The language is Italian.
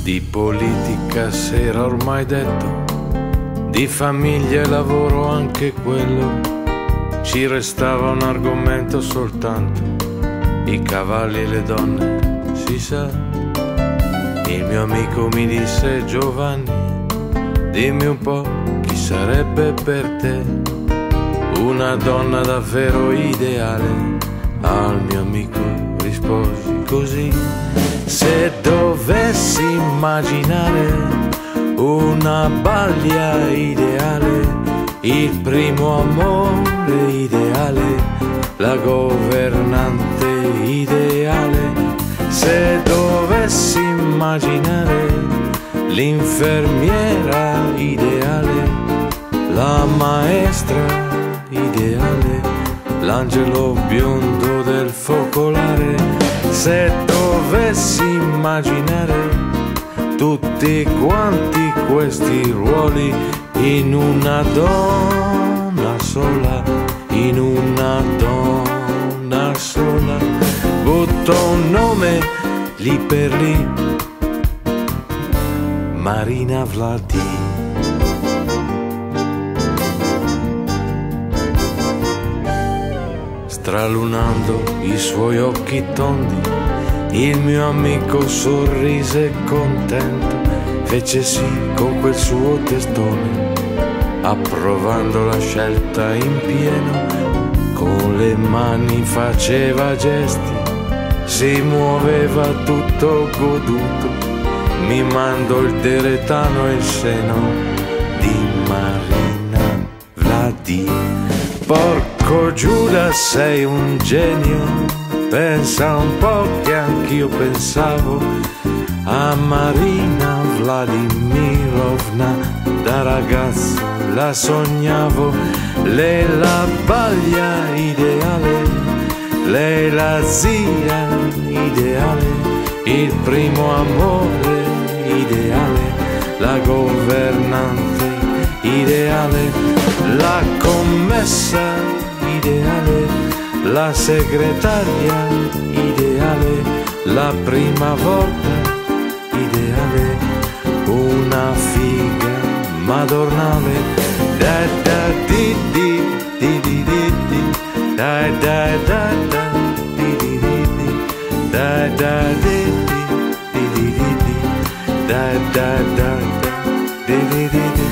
Di politica s'era ormai detto, di famiglia e lavoro anche quello. Ci restava un argomento soltanto, i cavalli e le donne, si sa. Il mio amico mi disse: Giovanni, dimmi un po' chi sarebbe per te una donna davvero ideale. Al mio amico risposi così: se dovessi immaginare una balia ideale, il primo amore ideale, la governante ideale. Se dovessi immaginare l'infermiera ideale, la maestra ideale, l'angelo biondo del focolare. Se dovessi immaginare tutti quanti questi ruoli in una donna sola, in una donna sola, butto un nome lì per lì: Marina Vladi. Stralunando i suoi occhi tondi, il mio amico sorrise contento, fece sì con quel suo testone, approvando la scelta in pieno. Con le mani faceva gesti, si muoveva tutto goduto, mimando il deretano e il seno di Marina Vladi. Porco Giuda, sei un genio, pensa un po' che anch'io pensavo a Marina Vladimirovna, da ragazzo la sognavo. Lei la baglia ideale, lei la zia ideale, il primo amore ideale, la governante ideale, la commessa ideale, la segretaria ideale, la prima volta ideale, una figa madornale. Da da di di di di di di, da da da da di di di di, da da di di di di di, da da da da di di di di.